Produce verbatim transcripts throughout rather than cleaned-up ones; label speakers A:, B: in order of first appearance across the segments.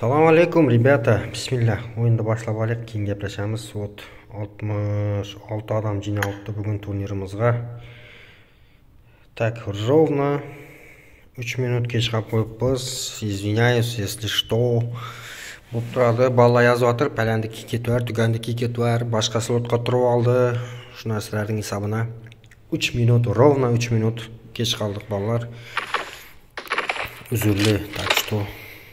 A: Салам алейкум, ребята. Бисмилlah. Ойынды башлап алайық, кейін геплешеміз. Вот алтымыш алты адам жиналыпты бүгін турнирімізға. Так, ровно үч минут кеш қалып қойыппыз. Извиняюсь, если что. Болып тұрады, балла жазып жатыр, пәләнді кекет бар, түгәнді кекет бар, башқа слотқа тұрып алды. Шу нәрселердің хисабына үч минут, ровно үч минут кеш қалдық балалар. Үзірлі, так что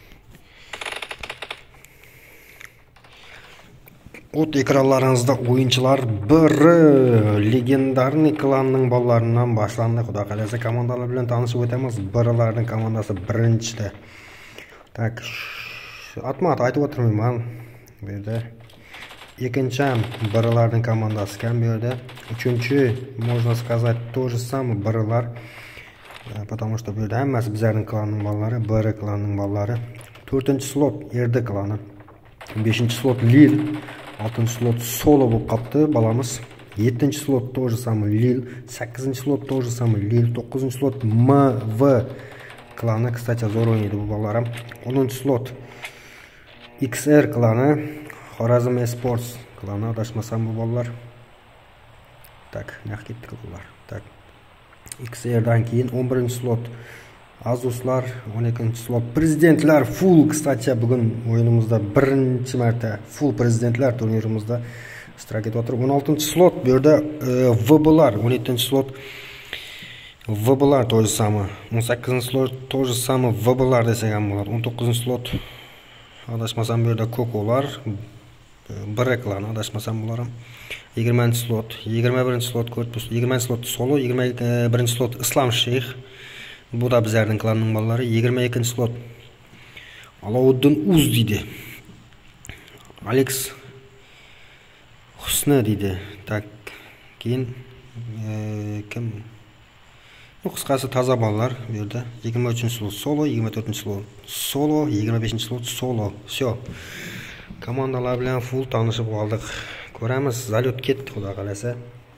A: от экранларыңызда ойыншылар бірі легендарный кланның балаларынан башланды. Құда қаласа командалар білен танышып өтеміз. Бірілердің командасы біріншіде. Так, атма-ат айтып отырмаймын. Берді екіншім бірілердің командасы кәм берді. Үшінші, можно сказать, то же самый бірілер. Потому что берді әммәсі біздердің кланның балалары, бірі кланның балалары. Төртінші слот Ерді кланы. Бешінші слот Лил. Алтыншы слот Соло болып қапты баламыз. Жетінші слот тоже самый Лил. Сәкізінші слот тоже самый Лил. Тоқызыншы слот МВ кланы. Кстати, зор ойнайды бұл балаларым. оныншы слот икс эр кланы. Хоразм Esports кланы. Адашмасам бұл балалар. Так, нәқ кеттік балалар. Так, икс эр-дан кейін он бірінші слот Азуслар, он екінші слот президентлер фул. Кстати, бүгін ойынымызда бірінші мәрте фул президентлер турнирімізді штирак етіп отыр. он алтыншы слот берді ВБ-лар, он жетінші слот ВБ-лар тоже самый. он сегізінші слот тоже самый ВБ-лар десеген болады. он тоғызыншы слот адашмасам берді Коколар, бір кланы адашмасам боларым. жиырманшы слот, жиырма бірінші слот Корпус, жиырманшы слот Соло, жиырма бірінші слот Ислам Шейх. Бұл да біздердің кланның балалары. жиырма екінші слот Алауddin Уз дейді. Алекс Хусны дейді. Так, кейін кім? Қысқасы таза балалар берді. жиырма үшінші слот Соло, жиырма төртінші слот Соло, жиырма бесінші слот Соло. Все. Командалар білен фул танышып қалдық. Көреміз, залет кетті құда қаласа.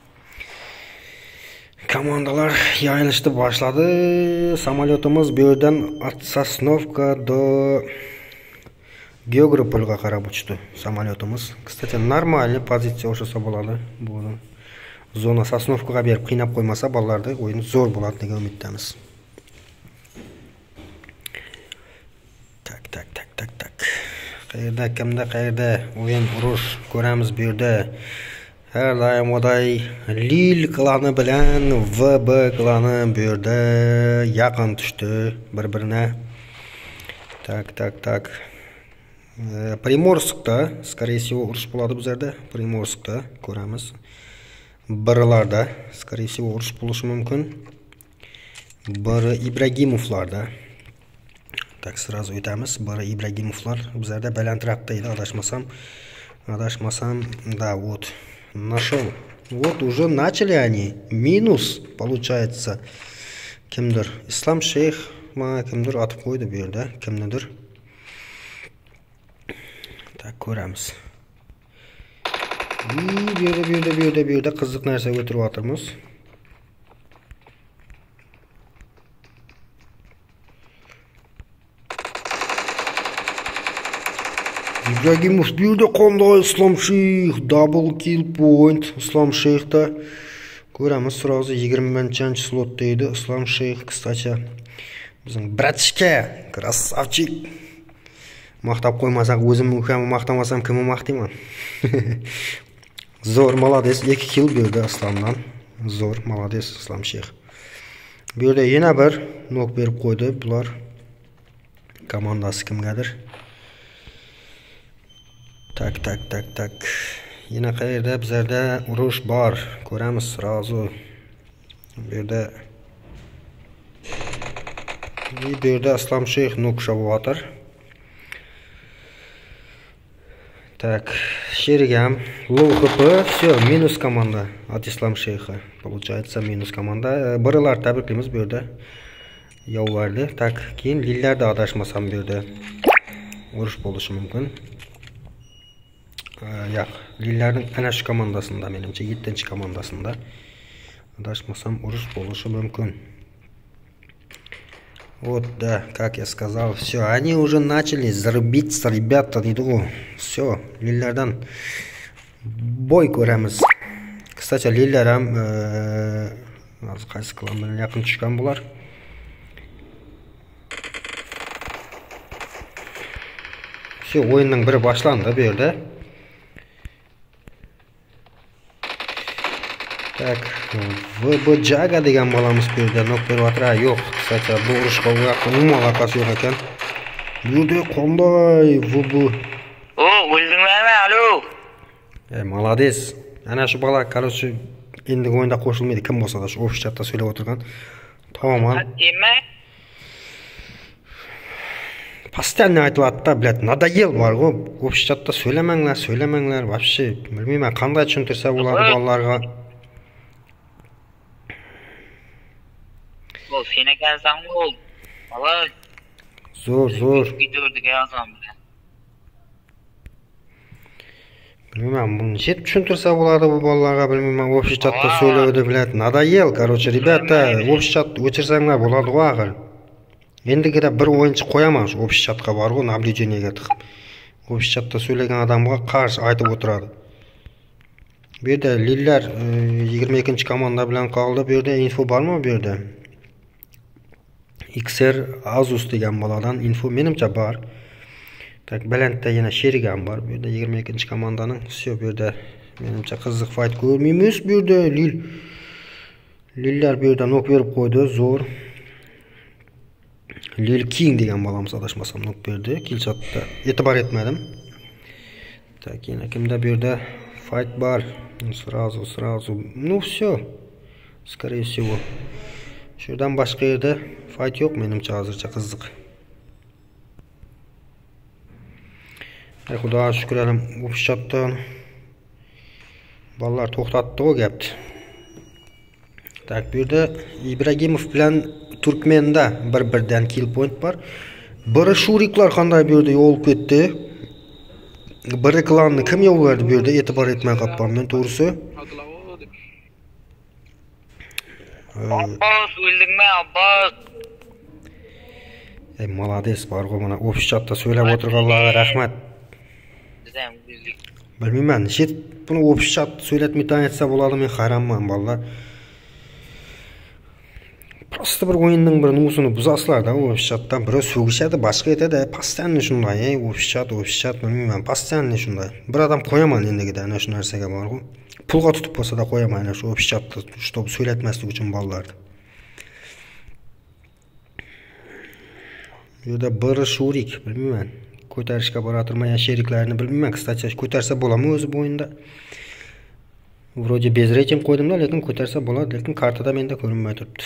A: Командалар яйылышты башлады. Самолетымыз бөрден от Сосновка до Геогропольға қарап ұшты самолетымыз. Кстати, нормальный позиция ошаса болады. Бұл зона Сосновкаға беріп қинап қоймаса балаларды ойын зор болады деген үміттеміз. Так, так, так, так, так. Қайырда, кімді қайырда ойын ұрыш көреміз берді. Әр дайым одай Лил кланы білән ВБ кланы берді. Яқын түшті бір-біріне. Так, так, так. Приморскта, скорее всего, ұрыш болады біздерді. Приморскта көреміз. Біріларда, скорее всего, ұрыш болушы мүмкін. Бірі Ибрагимовларда. Так, сразу өтеміз. Бірі Ибрагимовлар. Біздерді бәләнтірақта еді, адашмасам. Адашмасам, да, вот. Нашел. Вот уже начали они. Минус получается. Кімдір? Ислам Шейх ма кімдір атып қойды берді. Кімдір? Так, көреміз. Берді, берді, берді, берді. Қызық нәрсе өтіріп атырмыз. Ибрагимов берді, қондай Ислам Шейх, дабл килл point Ислам Шейхта. Көреміз сразу жиырманшы слот дейді. Ислам Шейх, кстати, біздің братчке, красавчик. Мақтап қоймасақ, өзім өкемі мақтамасам, кімі мақтаймын? Зор, молодец, екі килл берді Исламнан. Зор, молодец, Ислам Шейх. Берді, ена бір нок беріп қойды. Бұлар командасы кімгәдір? Так, так, так, так. Yine қайырда біздерде ұрыш бар. Көреміз сразу. Берді. И берді Ислам Шейх нок шабу атыр. Так, шерігем. Лоу хп. Все, минус команда от Ислам Шейха. Получается, минус команда. Бірілер тәбірліміз берді. Яу барды. Так, кейін лиллерді адашмасам берді. Ұрыш болушы мүмкін. Яқ, лиллердің әнәш командасында, менімше, еттінші командасында. Адашмасам ұрыш болушы мүмкін. Вот, да, как я сказал, все, они уже начали зарубиться, ребята, иду. Все, лилlardan boy ko'ramiz. Kısaca lillar ham hozir qaysi klan bilan yaqin tushgan bular. Все, o'yinning biri boshlandi bu yerda. Tak, V B Jaga degan bolamiz bu yerda nok berib o'tirar. Yo'q, kısaca bu urushga umuman aloqasi yo'q ekan. Bu yerda qanday V B?
B: O, o'ldinglarmi? Alo.
A: Ey, молодец. Ana shu bola, короче, endi o'yinda qo'shilmaydi, kim bo'lsa-da shu ofis chatda söylab o'tirgan. Tamam.
B: Nima?
A: Постоянно aytyapti, блядь, надоел бар-ku. Ofis chatda söylemanglar, söylemanglar, вообще bilmayman qanday tushuntirsa bo'ladi bolalarga.
B: O, sen ekansan ol. Voy.
A: Zo'r, zo'r.
B: Videoga yozam.
A: Bilmayman, buni nechta tushuntirsa bo'ladi bu bolalarga, bilmayman. Ofis chatda söyledi, блядь, надоел, короче, ребята, ofis chat o'chirsanglar bo'ladi-ku axir. Endigida bir o'yinchi qo'yaman shu ofis chatga bor-ku, naблюдениеga tiqib. Ofis chatda söylegan odamga qarshi aytib o'tiradi. Bu yerda lillar yigirma ikkinchi komanda bilan qoldi. Bu yerda info bormi bu yerda? X R Azus degan boladan info menimcha bor. Tak, Balantda yana sherig ham bor. Bu yerda yigirma ikkinchi komandaning все bu yerda menimcha qiziq fight ko'rmaymiz bu yerda. Lil Lillar bu yerda nok berib qo'ydi, zo'r. Lil King degan bolamiz adashmasam nok berdi. Killshotda e'tibor etmadim. Tak, yana kimda bu yerda fight bor? Сразу, сразу. Ну все. Скорее всего. Şuradan başqa yerda fight yo'q menimcha hozircha qiziq. Ey Xudoga shukr elim, ofis chatdan bolalar to'xtatdi o gapni. Tak, bu yerda Ibragimov bilan Turkmenda bir-birdan kill point bor. Biri shuriklar qanday bu yerda yo'l ketdi. Biri klanni kim yo'llardi bu yerda e'tibor etmay qolibman men to'g'risi.
B: Abbas, o'ldingmi, Abbas?
A: Ey, молодец, bor-ku, mana ofis chatda söylab o'tirganlarga rahmat.
B: Bizam o'zlik.
A: Bilmayman, nechta buni ofis chat söyletmay aytsa bo'ladi, men hayronman bolalar. Просто bir o'yinning bir nusini buzasizlar-da, ofis chatdan biri so'gishadi, boshqa aytadi, постоянно shunday, ey, ofis chat, ofis chat, bilmayman, постоянно shunday. Bir odam qo'yaman endigida ana shu narsaga bor-ku. Pulga tutib bo'lsa-da qo'yaman ana shu ofis chatda shu söyletmaslik uchun bolalarni. Bu yerda bir shurik, bilmayman. Ko'tarishga boratirmagan sheriklarini bilmayman. Kısaca ko'tarsa bo'ladimi o'zi bu o'yinda? Вроде без рейтинг qo'ydim-da, lekin ko'tarsa bo'ladi, lekin kartada menda ko'rinmay turibdi.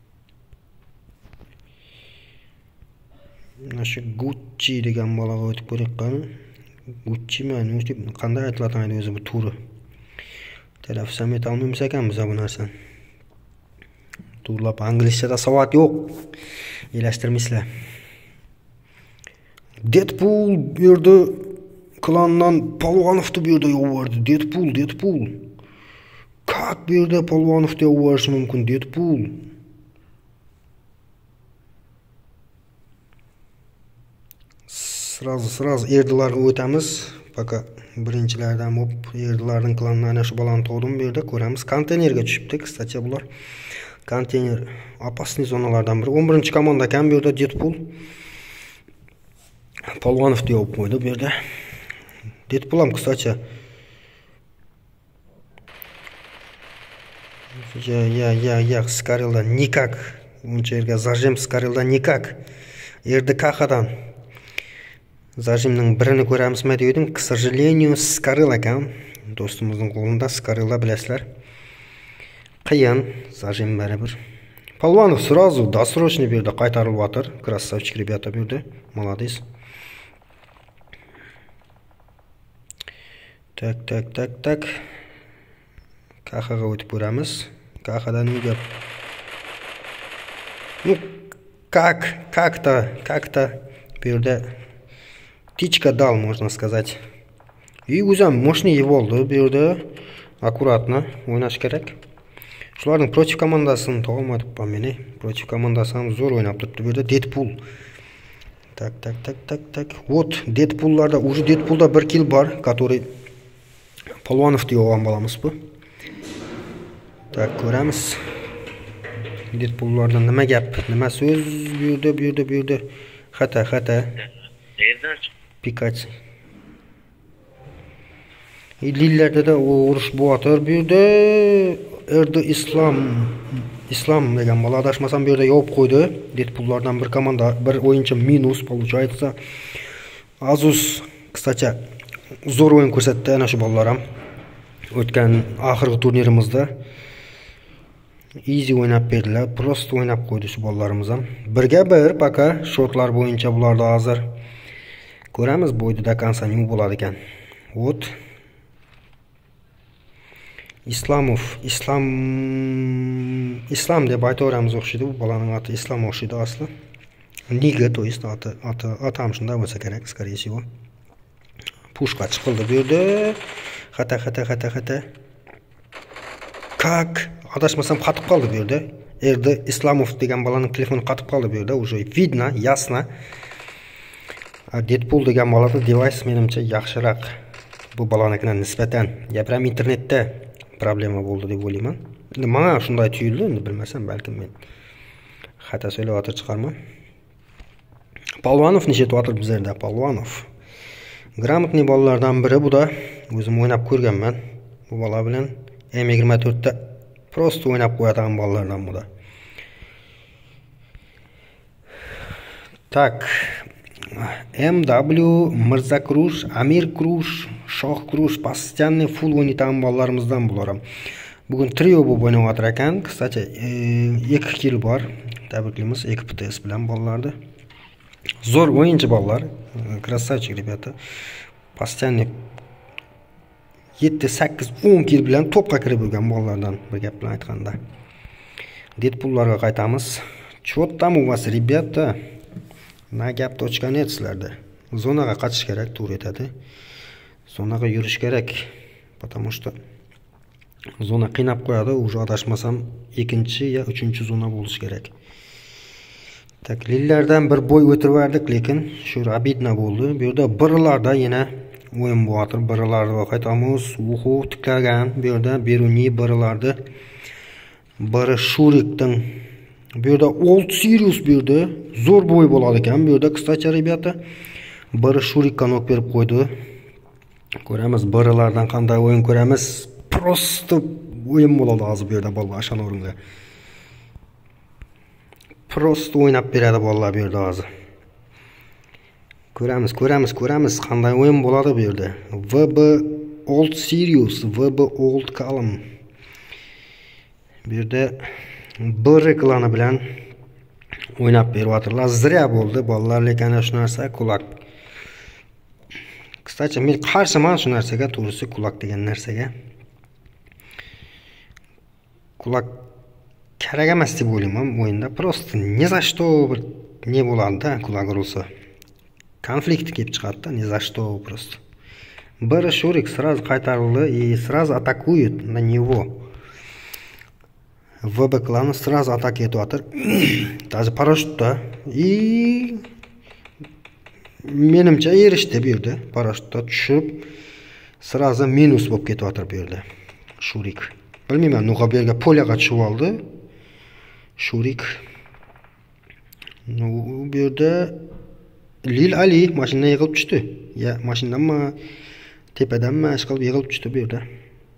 A: Mana shu Gucci degan bolaga o'tib ko'raylik qani. Gucci-mi, qanday aytiladi o'zi bu turi? Telaffuz ham eta olmaymiz ekan biz bu narsani. Turlab inglizchada savat yo'q. Elashtirmaysizlar. Deadpool bu yerda klandan Polvonovni bu yerda yo'vordi. Deadpool, Deadpool. Как bu yerda Polvonovni yo'vorishi mumkin? Deadpool. Сразу, сразу erdilarga o'tamiz. Fakat birinchilardan hop erdilarning klanini ana shu bolani tug'dim bu yerda ko'ramiz. Konteynerga tushibdi, kısaca bular. Konteyner opasniy zonalardan biri. o'n birinchi komanda ekan bu yerda Deadpool. Polvonovni yo'q qo'ydi bu yerda. Deadpool ham kısaca. Ya ya ya ya Skarelda nikak. Uncha yerga zajim Skarelda nikak. Erdi kahadan. Zajimning birini ko'ramizmi dedim. К сожалению, Skarel ekan. Do'stimizning qo'lida Skarelda bilasizlar. Qiyin, zajim baribir. Polvonov сразу досрочно bu yerda qaytarilib o'tir. Krasavchik rебята bu yerda. Молодец. Tak, tak, tak, tak. Kahaga o'tib ko'ramiz. Kahadan ne gap? Ну, как, как-то, как-то bu yerda птичка дал, можно сказать. И o'zim moshni yeb oldi bu yerda. Аккуратно o'ynash kerak. Shularning Protiv komandasini topa olmadim meni. Protiv komandasi ham zo'r o'ynab turibdi. Bu yerda Deadpool. Tak, tak, tak, tak, tak. Вот Deadpool'larda, уже Deadpool'da bir kill bor, который Polvonov deb olgan bolamiz bu. Tak, ko'ramiz. Deadpool'larda nima gap, nima so'z bu yerda, bu yerda, bu yerda. Xata, xata.
B: Qayerdan
A: Pikachu. Lillarda da urush bo'yotir bu yerda. Erdi Islom Islom degan bola adashmasam bu yerda yopib qo'ydi. Deadpool'lardan bir komanda, bir o'yinchi minus получается. Azus, kısaca zo'r o'yin ko'rsatdi ana shu bolalar ham. O'tgan oxirgi turnirimizda easy o'ynab berdilar, prosta o'ynab qo'ydi shu bolalarimiz ham. Birga bir paka shotlar bo'yicha bularda hozir ko'ramiz bo'yda da konsa nima bo'ladi ekan. Вот Islamov, Islam Islam deb aytaveramiz o'xshaydi, bu bolaning oti Islom o'xshaydi asli. Niga, то есть oti oti otam shunday bo'lsa kerak, скорее всего. Pushqa chiqildi bu yerda. Xata, xata, xata, xata. Как? Adashmasam qatib qoldi bu yerda. Erdi Islamov degan bolaning telefoni qatib qoldi bu yerda. Уже видно, ясно. Deadpool degan bolada device menimcha yaxshiroq. Bu bolanikidan nisbatan. Gapiram internetda problema bo'ldi deb o'ylayman. Endi menga shunday tuyuldi, endi bilmasam, balkim men xato so'layotib chiqarman. Polvonov nishatyotir bizlarda, Polvonov. Gramotniy bolalardan biri bu da. O'zim o'ynab ko'rganman. Bu bola bilan M yigirma to'rt da prosta o'ynab qo'yadigan bolalardan bu da. Tak. M W, Mirza Krush, Amir Krush, Shoh Krush, постоянный full o'ynaydigan bolalarimizdan bular ham. Bugun trio bo'lib o'ynayotgan ekan. Kısaca ikki kill bor. Tabriklaymiz ikki P T S bilan bolalarni. Zo'r o'yinchi bolalar. Krasavchik rебята. Постоянный yetti, sakkiz, o'n kill bilan to'pga kirib yurgan bolalardan bir gap bilan aytganda. Deadpool'larga qaytamiz. Chot там у вас, ребята. Na gap точка нет sizlarda. Zonaga qachish kerak, to'g'ri aytadi. Zonaga yurish kerak. Потому что zona qiynab qo'yadi, уже adashmasam ikkinchi yo uchinchi zona bo'lish kerak. Taklillardan bir bo'y o'tirverdik, lekin shu abidna bo'ldi. Bu yerda birlarda yana o'yin bo'yotir. Birlarda qaytamiz. Uhu tiklagan. Bu yerda Beruni birlarda. Biri Shurikdan. Bu yerda Old Sirius bu yerda zo'r bo'y bo'ladi ekan. Bu yerda kısaca rебята. Biri Shurikka nok berib qo'ydi. Ko'ramiz birlardan qanday o'yin ko'ramiz. Prosta o'yin bo'ladi hozir bu yerda bolalar ashana o'ringa. Prosta o'ynab beradi bolalar bu yerda hozir. Ko'ramiz, ko'ramiz, ko'ramiz qanday o'yin bo'ladi bu yerda. V B Old Sirius, V B Old Column. Bu yerda bir reklami bilan o'ynab beryaptilar. Zira bo'ldi bolalar, lekin shu narsa kulak. Kısaca men qarshiman shu narsaga, to'g'risi kulak degan narsaga. Kulak kerak emas deb o'ylayman o'yinda. Просто не за что bir ne bo'ladi-da kulak urilsa. Konflikt kelib chiqadi-da, не за что просто. Biri Shurik сразу qaytarildi и сразу атакует на него. V B klani сразу атака etyaptir. Даже parashutda и menimcha erishdi bu yerda. Parashutda tushib сразу minus bo'lib ketyaptir bu yerda. Shurik. Bilmayman, nuqa bu yerga polyaga tushib oldi. Shurik. Nu bu yerda Lil Ali mashinadan yiqilib tushdi. Ya mashinadanmi, tepadanmi ish qilib yiqilib tushdi bu yerda.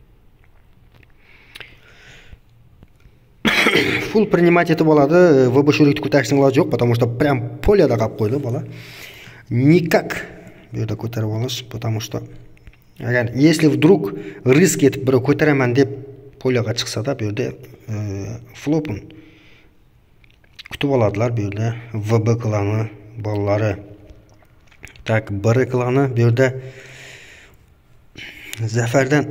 A: Full принимать etib oladi. V B Shurikni ko'tarishning iloji yo'q, потому что прям polyada qolib qo'ydi bola. Никак bu yerda ko'tarib olish, потому что agar если вдруг risk etib bir ko'taraman deb polyaga chiqsa-da bu yerda flopun kutib oladilar bu yerda V B klani bolalari. Tak, bir klani bu yerda Zafardan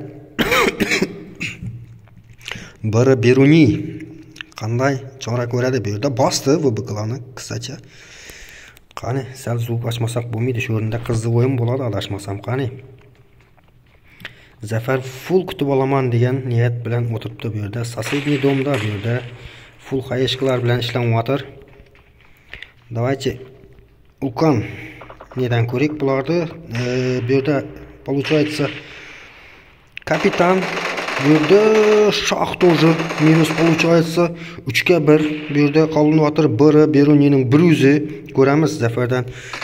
A: biri Beruni qanday chora ko'radi bu yerda bosdi V B klani qisqacha. Qani, sal zvuk ochmasak bo'lmaydi, shu o'rinda qiziq o'yin bo'ladi adashmasam. Qani. Zafar full kutib olaman degan niyat bilan o'tiribdi bu yerda. Соседний domda bu yerda full hayeshkalar bilan ishlanyaptir. Давайте Ukan nedan ko'rik bularni. Bu yerda получается kapitan bu yerda shoh тоже minus получается uch ga bir bu yerda qolinyaptir. biri Berunining bir yuzi ko'ramiz Zafardan.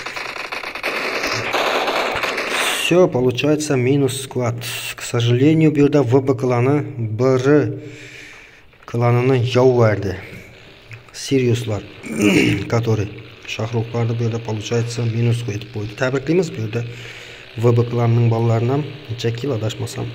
A: Все, получается минус склад. К сожалению, bu yerda V B klani biri klanini yov verdi. Siriuslar, который Shahruxlarni bu yerda получается minus qo'yib qo'ydi. Tabriklaymiz bu yerda V B klanining bolalaridan necha kill adashmasam.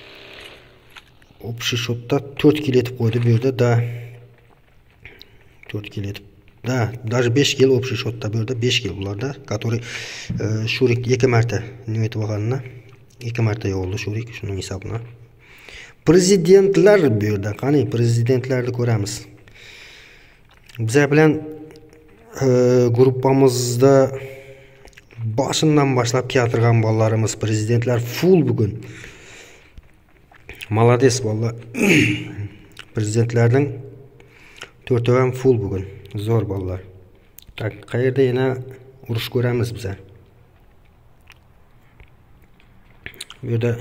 A: Общий счетda to'rt kill etib qo'ydi bu yerda da to'rt kill etib. Da, даже besh kill общий счетda bu yerda besh kill bularda, который Shurik ikki marta nima etib olganini, ikki marta yo'ldi Shurik shuning hisobini. Prezidentlar bu yerda, qani prezidentlarni ko'ramiz. Bizlar bilan gruppamizda boshidan boshlab keltirgan bolalarimiz prezidentlar full bugun. Malades bolalar. Prezidentlarning to'rti ham full bugun. Zo'r bolalar. Tak, qayerda yana urush ko'ramiz bizlar. Bu yerda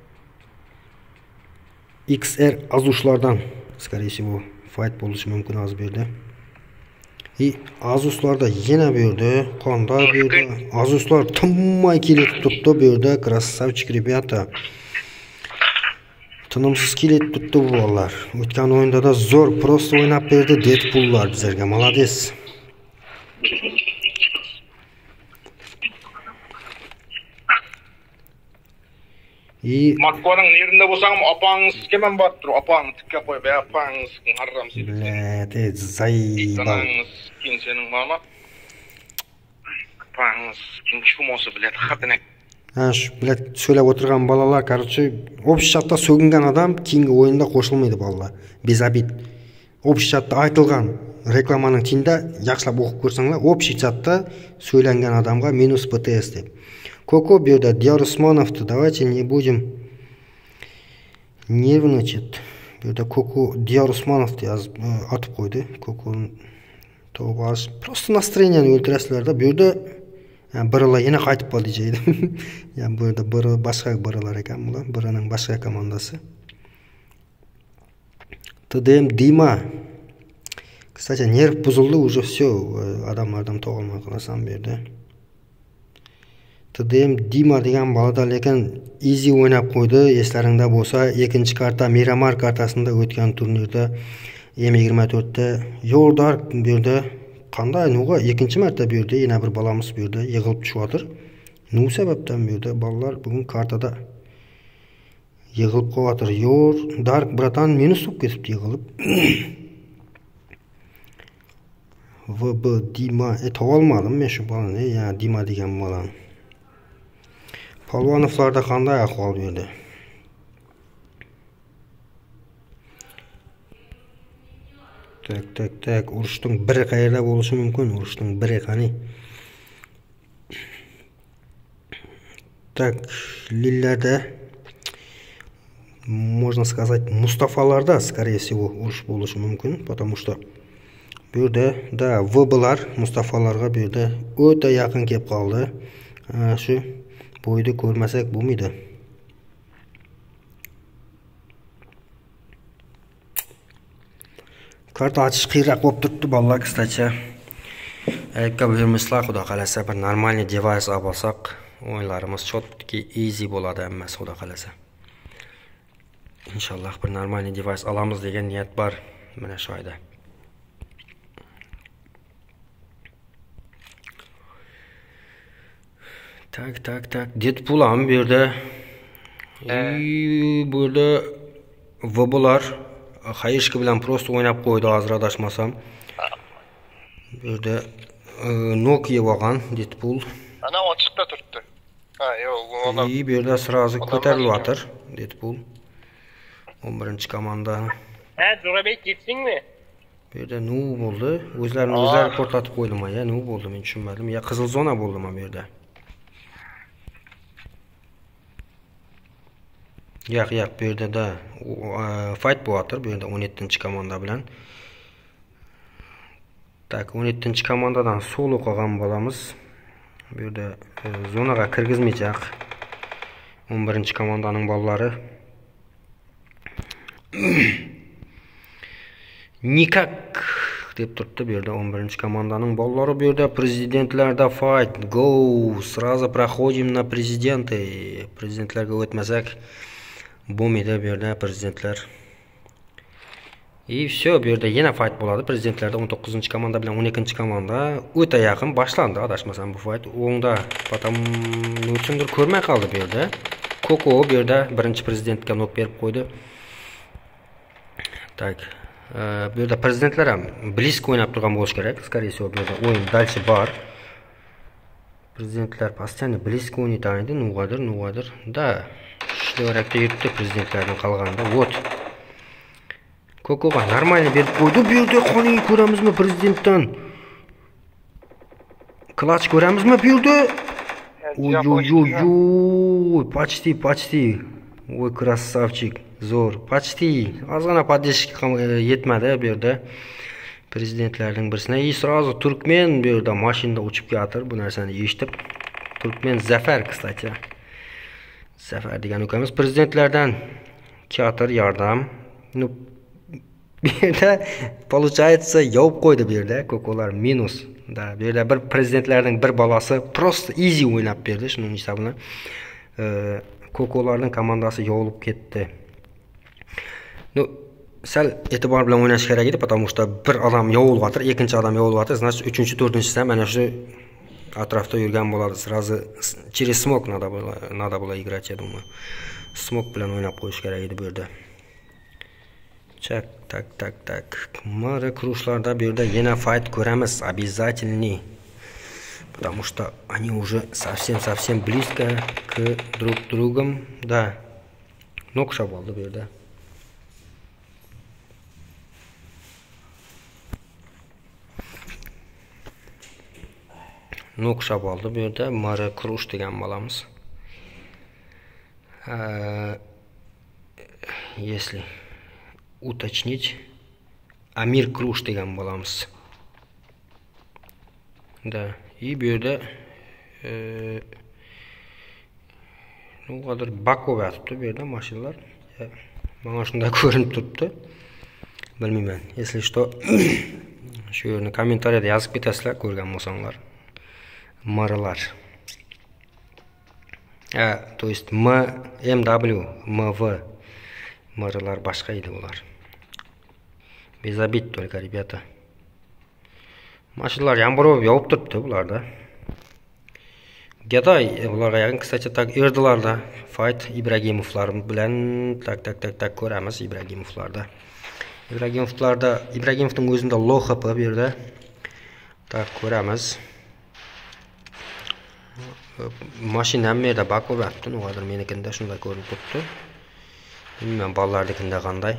A: X R Azuslardan, скорее всего, fight bo'lishi mumkin hozir bu yerda. И Azuslarda yana bu yerda qonda bu yerda Azuslar tinmay kelib turibdi bu yerda. Krasavchik rебята. Tinimsiz kelib turibdi bu bolalar. O'tgan o'yinda da zo'r prosta o'ynab berdi Deadpool'lar bizlarga. Молодец. И
C: Makkoning yerinde bo'lsam, opаңыз kemen borib turib, opаңni tikka qo'yib, opаңыз harram seni.
A: Biladi, zayba.
C: Opаңыз keyin sening bormi? Opаңыз keyin chumosi biladi, xatini.
A: Ha, shu bilat söylab o'tirgan bolalar, короче, общий chatda so'gingan odam keyingi o'yinda qo'shilmaydi bolalar. Bezabit. Общий chatda aytilgan reklamaning tinda yaxshilab o'qib ko'rsanglar, общий chatda söylengan odamga minus P T S deb. Koko bu yerda Diyor Usmonovni, давайте не будем нервничать. Bu yerda Koko Diyor Usmonovni yozib atib qo'ydi. Koko to'g'az. Просто настроениeni o'ltirasizlarda. Bu yerda birilar yana qaytib qoldi deydi. Ya bu yerda biri boshqa birilar ekan bular. Birining boshqa komandasi. T D M Dima. Kısaca nerv buzuldu, уже все. Adamlardan to'g'ilma qilasan bu yerda. T D M Dima degan bolada lekin easy o'ynab qo'ydi. Eslaringda bo'lsa, ikkinchi karta Miramar kartasida o'tgan turnirda M yigirma to'rtda Yordar bu yerda qanday nuga ikkinchi marta bu yerda yana bir bolamiz bu yerda yig'ilib tushayotir. Nu sababdan bu yerda bolalar bugun kartada yig'ilib qolyotir. Yor Dark bratan minus bo'lib ketibdi yig'ilib. V B Dima et olmadim men shu bolani, ya Dima degan bolani. Polvonovlarda qanday ahvol bu yerda? Tak tak tak, urushning biri qayerda bo'lishi mumkin? Urushning biri qani? Так, Lillarda, можно сказать, Mustafalarda, скорее всего, urush bo'lishi mumkin, потому что bu yerda da V B'lar Mustafalarga bu yerda o'ta yaqin kelib qoldi. Shu boyda ko'rmasak bo'lmaydi. Karta ochish qiyroq bo'lib turibdi bolalar, kısaca. Aybga buyurmaslar, xudo qalasa bir normalniy device olib olsak, o'yinlarimiz chotki easy bo'ladi hammasi, xudo qalasa. Inshaalloh bir normalniy device olamiz degan niyat bor mana shu oyda. Tak tak tak, Deadpool ham bu yerda. Bu yerda V B'lar Hayeshka bilan prosta o'ynab qo'ydi, hozir adashmasam. Bu yerda Nokia bo'lgan Deadpool.
C: Ana ochiqda turibdi. Ha, yo'q,
A: ona. Bu yerda sразу ko'tarilyaptir Deadpool. o'n birinchi komanda.
D: Ha, Jo'rabek ketdingmi?
A: Bu yerda nu bo'ldi. O'zlarini o'zlari portlatib qo'ydimi ya? Nu bo'ldi, men tushunmadim. Ya qizil zona bo'ldimi bu yerda? Yo'q, yo'q, bu yerda da fight bo'latir, bu yerda o'n yettinchi komanda bilan. Tak, o'n yettinchi komandadan solo qolgan bo'lamiz. Bu yerda zonaga kirgizmaychaq. o'n birinchi komandaning bolalari. Nikak deb turibdi bu yerda o'n birinchi komandaning bolalari. Bu yerda prezidentlarda fight, go, сразу проходим на президенты. Prezidentlarga o'tmasak bo'lmaydi bu yerda prezidentlar. И все, bu yerda yana fight bo'ladi. Prezidentlarda o'n to'qqizinchi komanda bilan o'n ikkinchi komanda o'ta yaqin boshlandi, adashmasam bu fight. O'ngda potom nechundir ko'rmay qoldi bu yerda. Koko bu yerda birinchi prezidentga nok berib qo'ydi. Так, bu yerda prezidentlar ham blisko o'ynab turgan bo'lish kerak. Скорее всего, bu yerda o'yin дальше bor. Prezidentlar постоянно blisko o'ynaydi, nugadir, nugadir. Da, ishlayapti yurtdi prezidentlarning qolganida. Вот. Kokoga нормально berib qo'ydi. Bu yerda qoni ko'ramizmi prezidentdan? Klach ko'ramizmi bu yerda? Ой-ой-ой, почти, почти. Ой, красавчик. Zo'r, почти. Ozgina поддержка yetmadi bu yerda. Prezidentlarning birisine и сразу Turkmen bu yerda mashinada uchib keldi. Bu narsani eshitib. Turkmen Zafar, kстати. Zafar degan ukamiz prezidentlardan teatr yordam. Ну, bu yerda получается yovib qo'ydi bu yerda. Kokolar minus. Da, bu yerda bir prezidentlarning bir balasi просто easy o'ynab berdi. Shuning hisobidan Kokolarning komandasi yovilib ketdi. Ну, sal e'tibor bilan o'ynash kerak edi, потому что bir odam yovilyapti, ikkinchi odam yovilyapti, значит, uchinchi, to'rtinchisi ham mana shu atrofda yurgan bo'ladi. Сразу через смог надо было, надо было играть, я думаю. Smok bilan o'ynab qo'yish kerak edi bu yerda. Chak, tak, tak, tak. Mara krushlarda bu yerda yana fight ko'ramiz, обязательный. Потому что они уже совсем-совсем близко к друг другу. Да. Nokşa oldu bu yerda. Nokşa oldu bu yerda. Mara krush degan bolamiz. Если уточнить, Amir Krush degan bolamiz. Да. И bu yerda ne kadar Bakov yatibdi bu yerda mashinalar. Menga shunday ko'rinib turibdi. Bilmayman. Если что, shu yerni kommentariyada yozib ketasizlar, ko'rgan bo'lsanglar. Maralar. А, то есть M, M W, M V. Maralar boshqa edi ular. Без обид только, ребята. Mashinalar yamburov yovib turibdi bularda. Gaday bularga yaqin, kısaca tak erdilarda fight Ibragimovlar bilan tak tak tak tak ko'ramiz Ibragimovlarda. Ibragimovlarda Ibragimovning o'zida low H P bu yerda. Tak ko'ramiz. Mashina ham yerda Bakov yotibdi, no'g'adir menikinda shunday ko'rinib turibdi. Bilmayman bolalarnikinda qanday.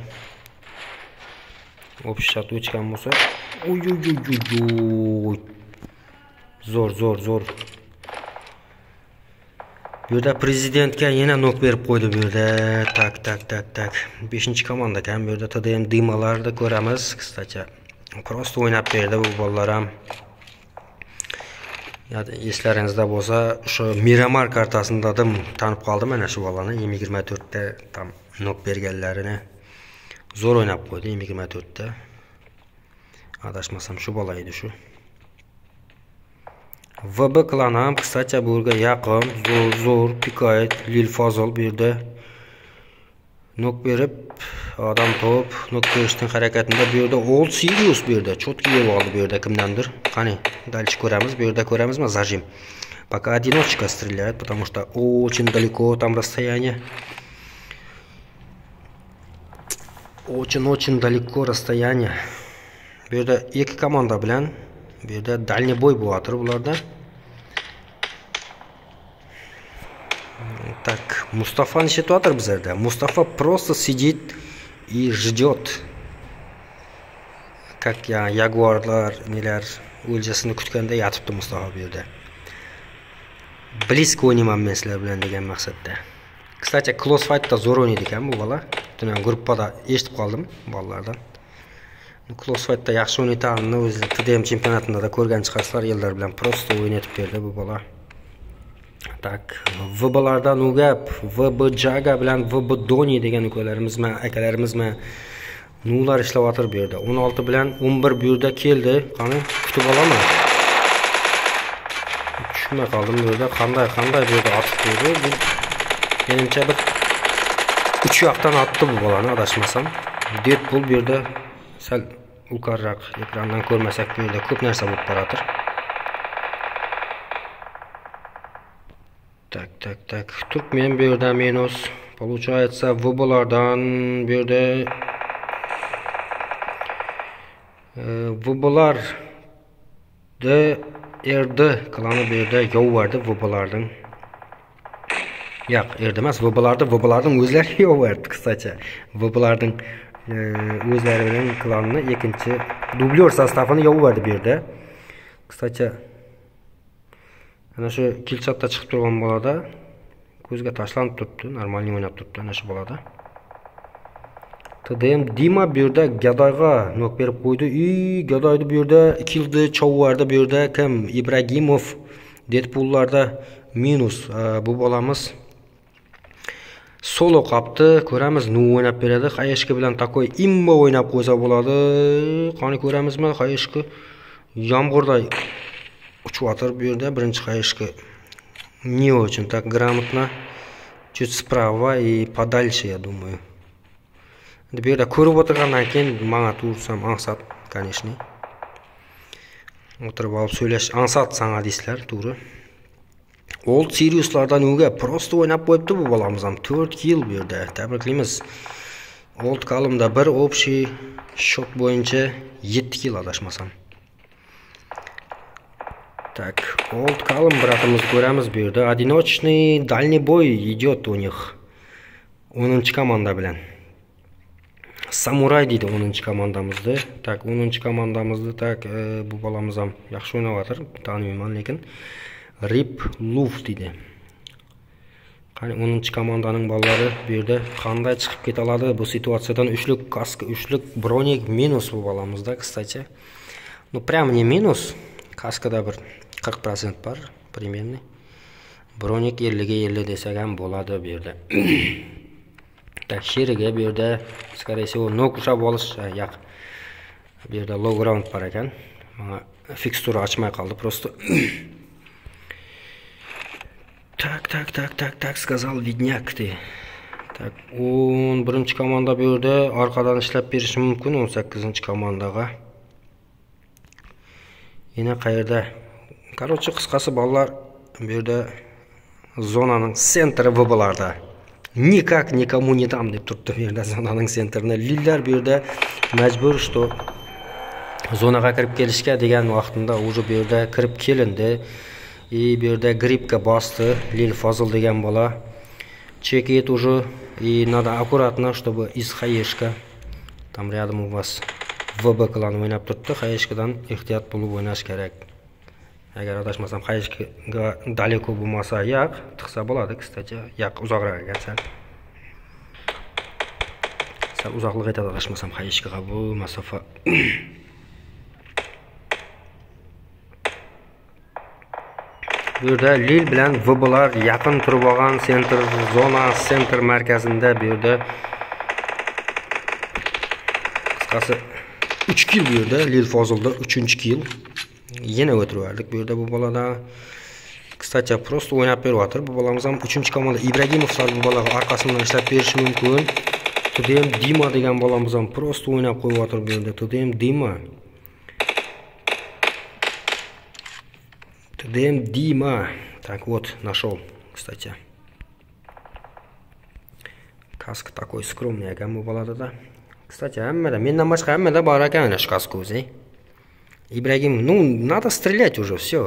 A: Obshat o'chgan bo'lsa, oy oy oy oy. Zo'r, zo'r, zo'r. Bu yerda prezidentga yana nok berib qo'ydi bu yerda. Tak, tak, tak, tak. beshinchi komanda ham bu yerda T D M Dimalarda ko'ramiz. Kısaca prosta o'ynab berdi bu bolalar ham. Eslaringizda bo'lsa, shu Miramar kartasida ham tanib qoldim mana shu bolani yigirma to'rtda tam nok berganlarini. Zo'r o'ynab qo'ydi yigirma to'rtda. Adashmasam shu bola edi shu. V B klani ham kısaca bu yerga yaqin, zo'r zo'r pikayet Lil Fazol bu yerda nok berib, odam top nok berishning harakatida bu yerda Old Sirius bu yerda cho'tki yeb oldi bu yerda kimdandir. Qani, dальше ko'ramiz, bu yerda ko'ramizmi zajim. Пока одиночка стреляет, потому что очень далеко там расстояние. Очень-очень далеко расстояние. Bu yerda ikki komanda bilan bu yerda дальнебой bo'latir bularda. Так, Mustafa nishetator bizlarda. Mustafa просто сидит и ждет. Как ya yaguarlar nelar o'ljasini kutganda yotibdi Mustafa bu yerda. Blisko o'ynayman men sizlar bilan degan maqsadda. Kısaca close fight'ta zo'r o'ynaydi ekan bu bola. Butun gruppada eshitib qoldim bolalardan. Close fight'ta yaxshi o'ynayotganini o'zi T D M chempionatida da ko'rgan chiqarsizlar, yillar bilan prosta o'ynatib berdi bu bola. Tak, V B'lardan u gap, V B Jaga bilan V B Doni degan ukalarimizmi, akalarimizmi nular ishlayotir bu yerda. o'n olti bilan o'n bir bu yerda keldi. Qani kutib olaman. Tushunmay qoldim bu yerda qanday qanday bu yerda otib qo'ydi. Menimcha bir uch yoqdan otdi bu bolani, adashmasam. Deadpool bu yerda sal yuqoriroq ekrandan ko'rmasak bu yerda ko'p narsa bo'lib qoradir. Так, так, так. Turkmen bu yerda minus. Получается, V B'lardan bu yerda V B'lar de erdi klani bu yerda yov vardı V B'lardan. Yo'q, erdi emas, V B'larda V B'lardan o'zlari yov vardı kısaca. V B'lardan o'zlari bilan klanni ikkinchi dublyor sostavini yov vardı bu yerda. Kısaca ana shu kilchatda chiqib turgan bolada ko'zga tashlanib turibdi, normal o'ynab turibdi ana shu bolada. T D M Dima bu yerda Gadoyga nok berib qo'ydi. Ey, Gadoyni bu yerda ikildi chovardi bu yerda kim? Ibragimov Deadpool'larda minus bu bolamiz solo qapti. Ko'ramiz, nu o'ynab beradi. Qayishki bilan takoy immo o'ynab qo'ysa bo'ladi. Qani ko'ramizmi? Qayishki yomg'irday uchyotir bu yerda birinchi qayishki. Не очень так грамотно. Чуть справа и подальше, я думаю. Bu yerda ko'rib o'tirgandan keyin menga tursam ansat, конечно. O'tirib olib söyleş ansat sana deysizlar, to'g'ri. Old Sirius'lardan uga prosta o'ynab qo'yibdi bu bolamiz ham. to'rt kill bu yerda. Tabriklaymiz. Old Kalimda bir общий shot bo'yicha yetti kill adashmasam. Так, Old Kalim bratimiz ko'ramiz bu yerda. Одиночный дальний бой идет у них. o'ninchi komanda bilan. Samuray deydi o'ninchi komandamizda. Tak, o'ninchi komandamizda tak e, bu bolamiz ham yaxshi o'ynayotir, taniyman lekin Rip Luf deydi. Qani o'ninchi komandaning bolalari bu yerda qanday chiqib keta oladi bu situatsiyadan? Uchlik kask, uchlik bronik minus bu bolamizda, kısaca. Ну прям не minus, kaskada bir qirq процент bor, примерно. Bronik ellik ga ellik desak ham bo'ladi bu yerda. Так, sheriga bu yerda скорее всего nok ushab olish yo'q. Bu yerda low ground bor ekan. Menga fikstura ochmay qoldi просто. Так, так, так, так, так, сказал видняк ты. Так, o'n birinchi komanda bu yerda orqadan ishlab berish mumkin o'n sakkizinchi komandaga. Yana qayerda? Короче, qisqasi bolalar bu yerda zonaning sentri V B'larda. Никак никому не дам deb turibdi bu yerda zonaning sentrini. Lillar bu yerda majbur что zonaga kirib kelishga degan vaqtida уже bu yerda kirib kelindi. И bu yerda gripga bosdi Lil Fazil degan bola. Чекает уже и надо аккуратно, чтобы из Хаешка там рядом у вас V B клан o'ynab turibdi. Haeshkadan ehtiyot bo'lib o'ynash kerak. Agar adashmasam Haeshkaga daleko bo'lmasa, yo'q, tiqsa bo'ladi, kısaca. Yo'q, uzoqroq ekan sal. Sal uzoqlik aytadi adashmasam Haeshkaga bu masofa. Bu yerda Lil bilan V B'lar yaqin turib olgan center zona, center markazida bu yerda qisqasi uch kill bu yerda Lil Fazilda uchinchi kill. Yana o'tirdik bu yerda bu bolada. Kısaca prosta o'ynab beryapti. Bu bolamiz ham uchinchi komanda Ibragimovlar bu bolaga orqasidan ishlab berishi mumkin. T D M Dima degan bolamiz ham prosta o'ynab qo'yapti bu yerda. T D M Dima. T D M Dima. Так вот, нашел, кстати. Kask такой скромный ekan bu bolada da. Kısaca hammada, mendan boshqa hammada bor ekan shu kask o'zi. Ibragim, ну, надо стрелять уже, все.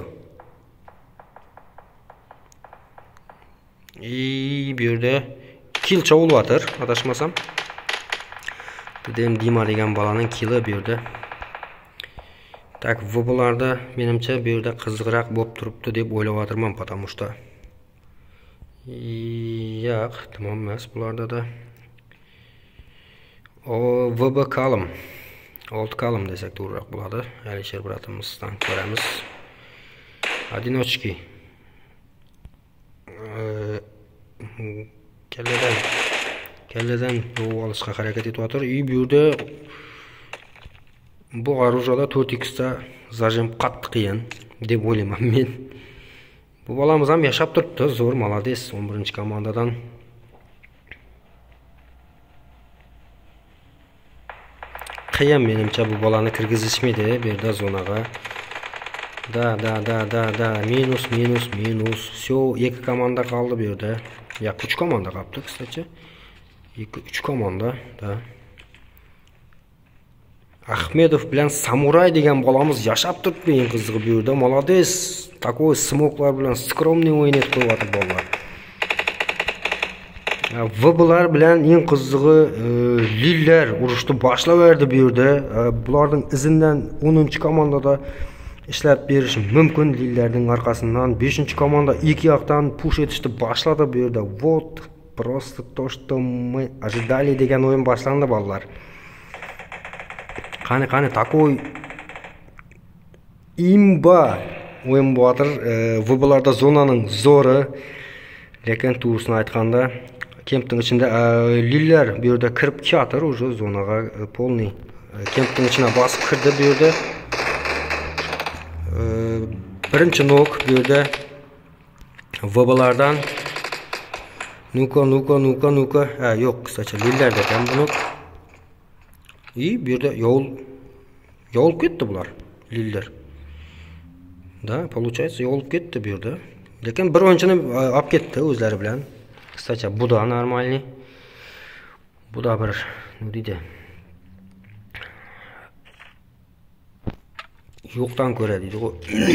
A: И bu yerda kill cho'g'ilyotir, adashmasam. T D M Dima degan bolaning killi bu yerda. Так, V B'larda menimcha bu yerda qiziqroq bo'lib turibdi deb o'ylayapman, потому что Yo'q, tamom emas bularda da. O V B kalım. olti kalım desak to'g'riroq bo'ladi. Alisher bratimizdan ko'ramiz. Одиночки. Kalladan kalladan bu olishga harakat etyaptir. Uy bu yerda bu orужада to'rt x ta zajim qattiq qiyin deb o'ylayman men. Bu bolamiz ham yashab turibdi, zo'r, молодец, o'n birinchi komandadan. Qiyin menimcha bu bolani kirgizishmaydi bu yerda zonaga. Da da da da da minus minus minus. Всё, ikki komanda qoldi bu yerda. Ya uch komanda qolibdi, kısaca. ikki uch komanda, da. Ahmedov bilan Samuray degan bolamiz yashab turibdi, eng qizig'i bu yerda. Молодец. Такой smoklar bilan skromniy o'yin etib qo'yapti bolalar. V B'lar bilan eng qizig'i Liller urushni boshlaverdi bu yerda. Bularning izidan o'ninchi komandada ishlab berish mumkin. Lillerning orqasidan beshinchi komanda ikki yoqdan push etishni boshladi bu yerda. Вот просто то, что мы ожидали degan o'yin boshlandi bolalar. Qani qani такой imba o'yin bo'ladir. V B'larda zonaning zo'ri, lekin to'g'risini aytganda Kempning ichida Liller bu yerda kirib keladi, уже zonaga polniy. Kempning ichine bosib kirdi bu yerda. Birinchi nok bu yerda V B'lardan. Nuka nuka nuka nuka. Ha, yo'q, qisqacha Liller degan bunu. İyi, bu yerda yo'l yo'l ketdi bular. Liller. Da, получается, yo'l ketdi bu yerda. Lekin bir o'yinchini olib ketdi o'zlari bilan. Kısaca bu da normalni. Bu da bir ne deydi? Yo'qdan ko'ra deydi o.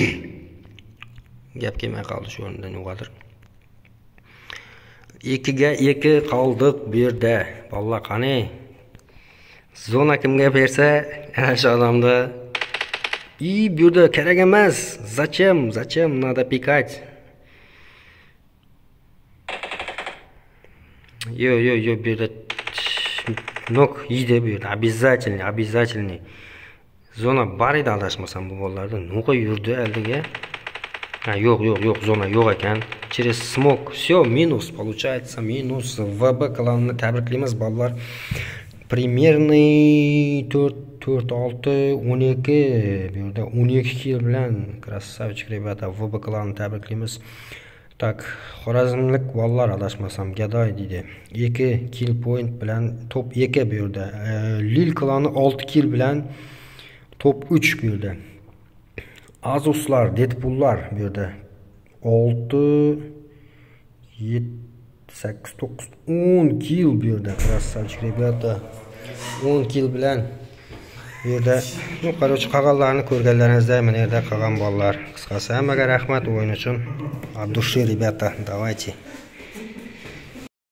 A: Gap kelmay qoldi shu o'rnidan yo'qadir. ikki ga ikki qoldik bu yerda. Vallah qani. Zona kimga bersa, ana shu odamda и bu yerda kerak emas. Zachем? Zachем надо пикать? Yo yo yo bu yerda nok yeydi bu yerda. Обязательный, обязательный. Zona bor edi adashmasam bu bolalarda. Nuqa yurdi aldiga. Ha, yo'q, yo'q, yo'q, zona yo'q ekan. Через смог. Всё, минус получается, минус. V B klanini tabriklaymiz bolalar. Примерный to'rt olti o'n ikki bu yerda o'n ikki kill bilan krasavchik rебята V B klanini tabriklaymiz. Tak, Xorazmlik bolalar adashmasam gadoy deydi. ikki kill point bilan top ikki bu yerda. Lil klani olti kill bilan top uch bu yerda. Azuslar, Deadpoollar bu yerda olti yetti sakkiz to'qqiz o'n kill bu yerda. Krasavchik rебята. o'n kill bilan bu yerda bu qarochi qag'allarni ko'rganlaringizda mana yerda qolgan bolalar. Qisqasi hammaga rahmat o'yin uchun. От души, ребята, давайте.